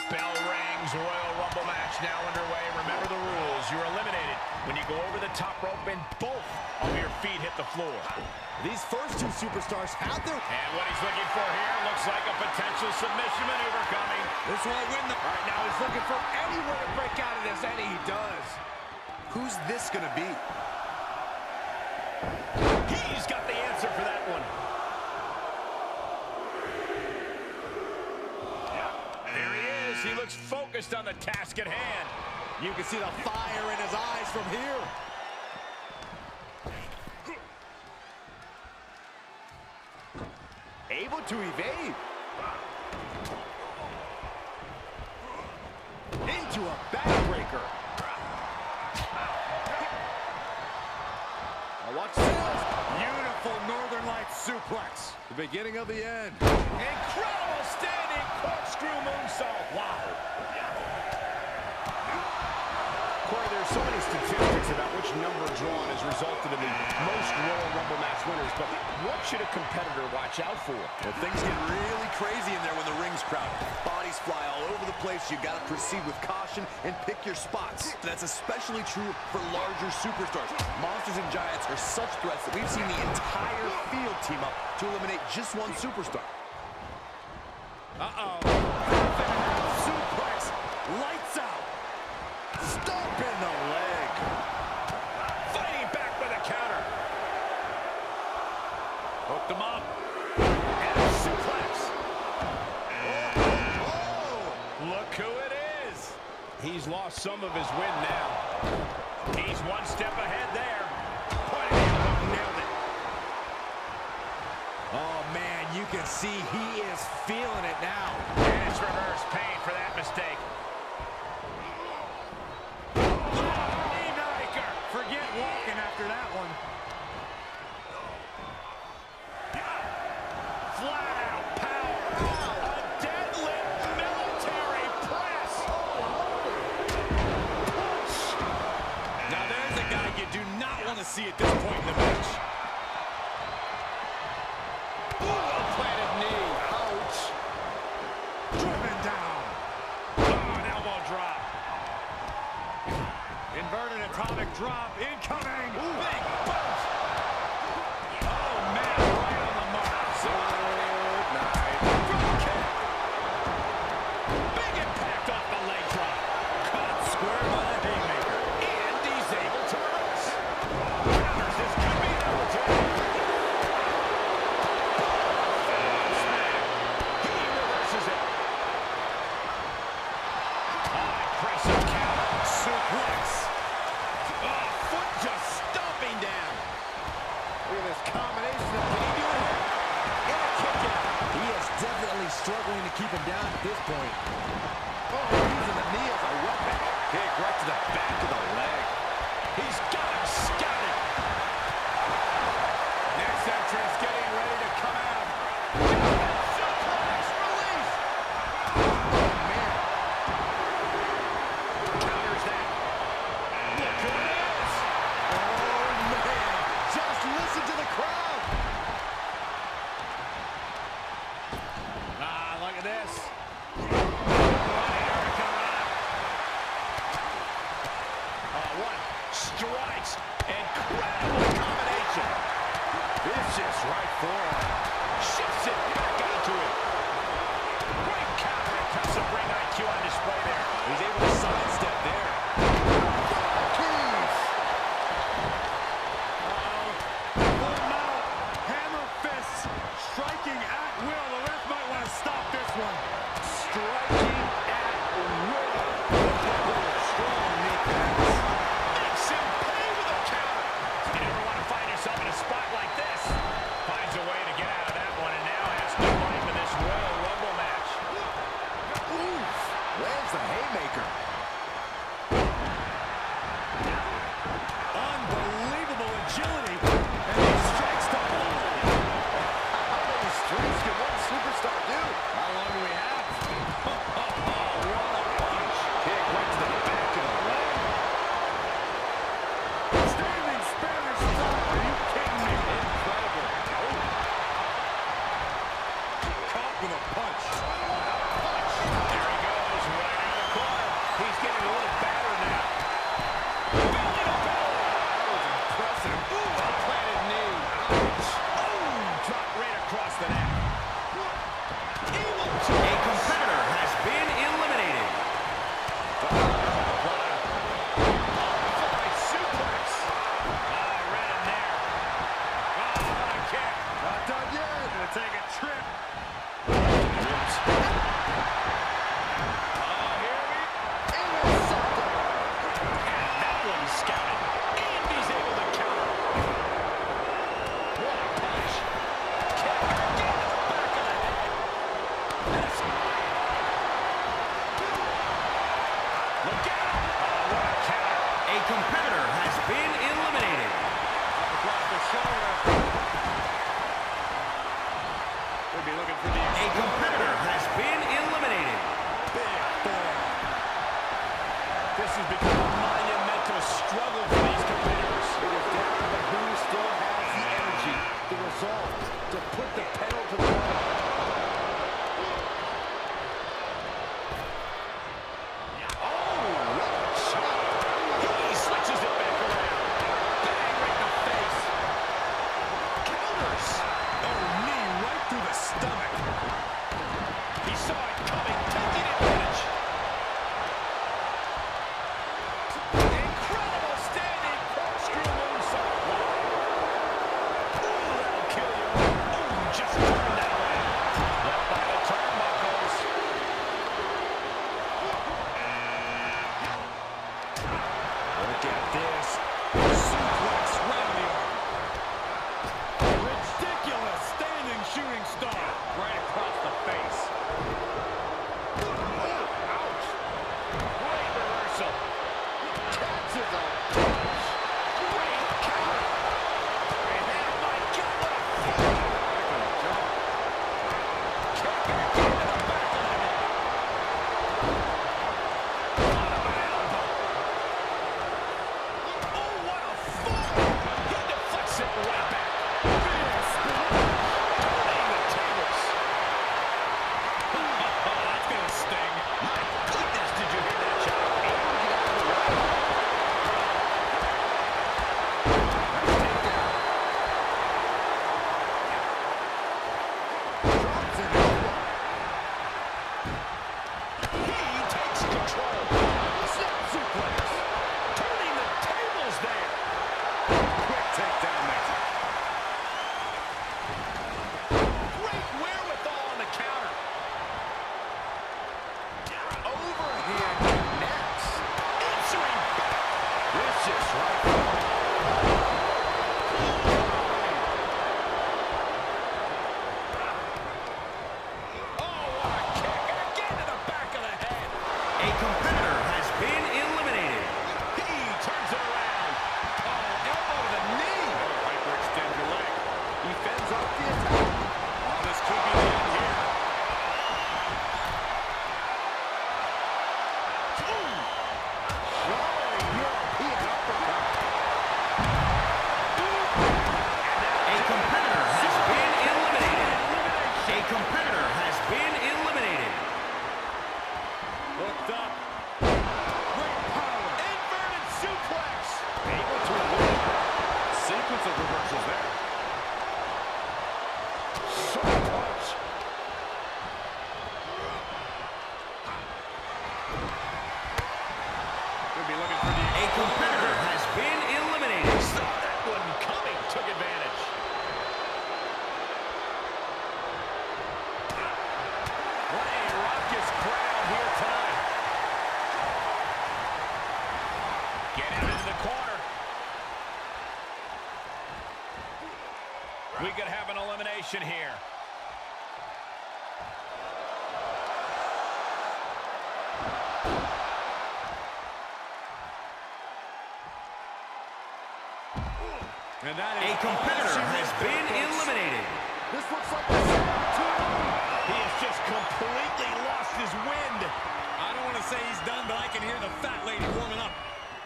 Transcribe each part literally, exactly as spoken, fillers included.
Bell rings, Royal Rumble match now underway. Remember the rules. You're eliminated when you go over the top rope and both of your feet hit the floor. These first two superstars have their... And what he's looking for here looks like a potential submission maneuver coming. This won't win the... Right now he's looking for anywhere to break out of this, and he does. Who's this gonna be? He's got the answer for that one. There he is. He looks focused on the task at hand. You can see the fire in his eyes from here. Able to evade. Into a backbreaker. Now watch this. Beautiful Northern Lights suplex. The beginning of the end. Incredible standing corkscrew moonsault. Wow. Corey, there's so many statistics about which number drawn has resulted in the most Royal Rumble match winners, but what should a competitor watch out for? Well, things get really crazy in there when the ring's crowded. Bodies fly all over the place. You got to proceed with caution and pick your spots. That's especially true for larger superstars. Monsters and Giants are such threats that we've seen the entire field team up to eliminate just one superstar. Uh-oh. Suplex. Lights out. Stomp in the leg. Fighting back with a counter. Hooked him up. And a suplex. Oh, oh, oh. Look who it is. He's lost some of his wind now. He's one step ahead there. Point of the elbow, nailed it. Oh, man, you can see he is feeling it now. And it's reverse pain for that mistake. Forget walking after that one. Flat out power. A deadlift military press. Punch. Now there's a guy you do not want to see at this point in the match. Ooh, well-planted knee. Ouch. Driven down. Oh, an elbow drop. Inverted atomic drop incoming. Ooh. Big boot. Oh, man, right on the mark. So nice. Drop kick. Big impact off the leg drop. Caught square by the haymaker. And he's able to reverse. Counters. This could be an opportunity. Smack. He reverses it. High pressure counter. Suplex. Oh, foot just stomping down. Look at this combination of can he do it? And a kick out. He is definitely struggling to keep him down at this point. Oh, using the knee as a weapon. Kick right to the back of the leg. He's got him scouted. Next entrance getting ready to come out. Suplex release. Oh, man. Counters that. Look who it is. Oh, man. Just listen to the crowd. Ah, look at this. Uh, one strikes. Incredible combination. Vicious right forearm. Shifts it back onto it. Great counter. Impressive ring I Q on display there. He's able to sidestep there. Keys. Uh-oh. Full mount. Hammer fists. Striking at will. The ref might want to stop this one. Striking at will. Strong knee pads. Makes him pay with a counter. You never want to find yourself in a spot like this. Finds a way to get out of that one and now has to climb in this Royal Rumble match. Oof. Lands the haymaker. Unbelievable agility. And he strikes the ball. How many strikes can one superstar do? How long do we have? What a punch. Kick right to the back of the leg. Standing Spanish fly. Are you kidding me? Incredible. Caught with a punch. There he goes. He's getting a little battered now. Belly to belly. That was impressive. Ooh, a planted knee. Ouch. Oh, dropped right across the neck. Evil twist. A competitor has been eliminated. Oh, fly suplex. Oh, right in there. Oh, what a kick. Not done yet. Gonna take a trip. Whoops. Oh, here we intercepted. And that one scouted. And he's able to counter. What a punch. Kick again to the back of the head. That's look out. Oh, what a counter. A competitor has been eliminated. Across the shoulder. We'll be looking for the... A competitor has been eliminated. Big boy. This has become a monumental struggle for these competitors. It is down to who still has the energy, the resolve to put the pedal to the metal. Oh, what a shot. He switches it back around. Bang, right in the face. Counters. Oh, knee right through the stomach. He saw it coming, taking advantage. Incredible standing corkscrew moonsault. Ooh, that'll kill you. Ooh, just turned that around. Left by the turnbuckles. Look at this. Suplex right in the arm. Ridiculous standing shooting star. Right across the face. Oh, ouch. Great reversal. Catches a punch. Great counter. And oh my God, what a kick. Kick again to the back of the head. What an elbow. Oh, what a fall. He deflects it right back. Turning the tables. That's gonna sting. My goodness, did you hear that shot? Drops it over. He takes control. Snap suplex. Turning the tables there. Quick takedown there. Great wherewithal on the counter. Overhand connects. Answering back. Vicious right foot. Oh, what a kick. Again to the back of the head. A competitor has been eliminated. He turns it around. Oh, elbow to the knee. Hyperextend your leg. He fends off the attack. Oh, this could be the end here. Showing European uppercut. A competitor has been eliminated. A competitor has been eliminated. Hooked up. Great power. Inverted suplex. Able to avoid. Sequence of reversals there. Short punch. Could be looking for the... A competitor has been eliminated. Saw that one coming. Took advantage. What a raucous crowd here tonight. Get him into the corner. We could have an elimination here. And that A is competitor has been eliminated. This looks like the opportunity. He has just completely lost his wind. I don't want to say he's done, but I can hear the fat lady warming up.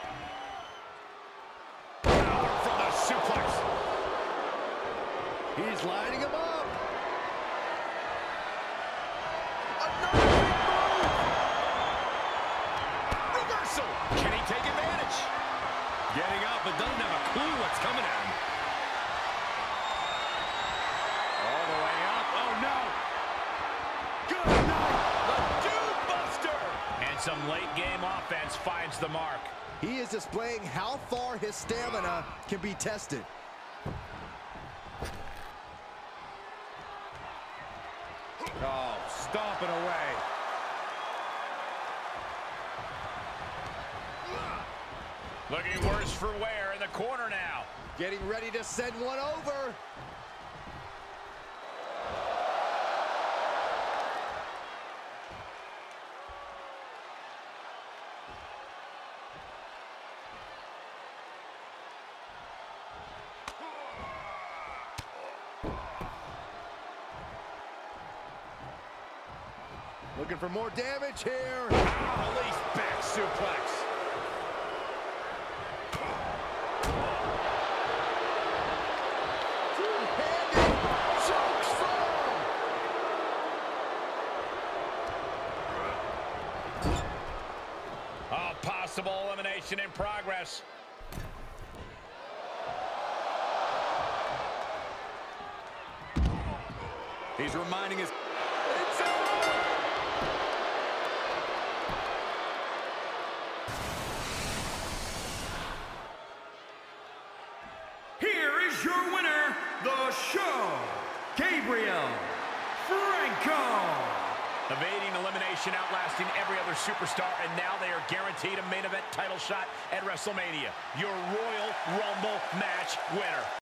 Power from the suplex. He's lining him up. Another big move. And some late-game offense finds the mark. He is displaying how far his stamina can be tested. Oh, stomping away. Looking worse for wear in the corner now. Getting ready to send one over. Looking for more damage here. Release back suplex. Two-handed chokeslam. A possible elimination in progress. He's reminding us. It's Here is your winner, the show, Gabriel Franco. Evading elimination, outlasting every other superstar, and now they are guaranteed a main event title shot at WrestleMania. Your Royal Rumble match winner.